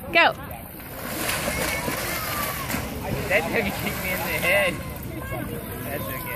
Go. That didn't kick me in the head. That's okay.